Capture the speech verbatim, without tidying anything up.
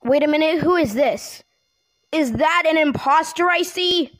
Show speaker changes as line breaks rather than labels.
Wait a minute, who is this? Is that an imposter I see?